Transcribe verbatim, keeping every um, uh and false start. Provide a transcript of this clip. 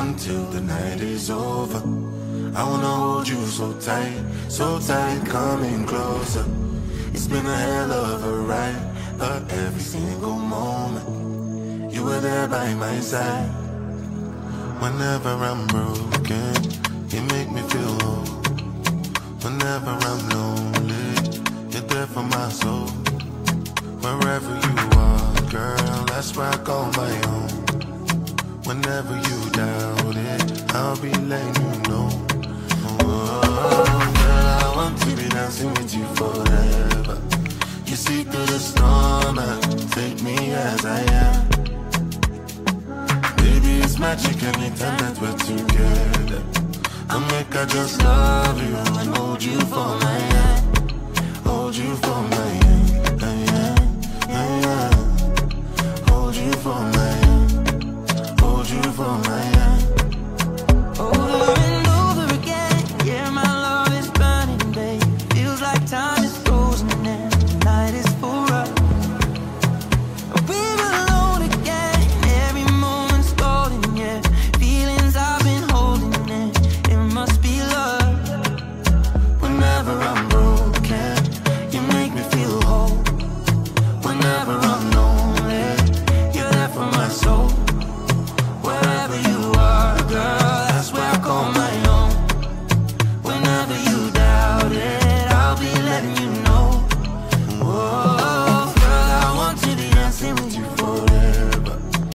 until the night is over. I wanna hold you so tight, so tight, coming closer. It's been a hell of a ride, but every single moment you were there by my side. Whenever I'm broken, you make me feel whole. Whenever I'm lonely, you're there for my soul. Wherever you are, girl, that's where I call my own. Whenever you doubt it, I'll be letting you know. Oh, girl, I want to be dancing with you forever. You see through the storm and take me as I am. Baby, it's magic anytime that we're together. I'll make I just love you and hold you for my hand. Hold you for my hand.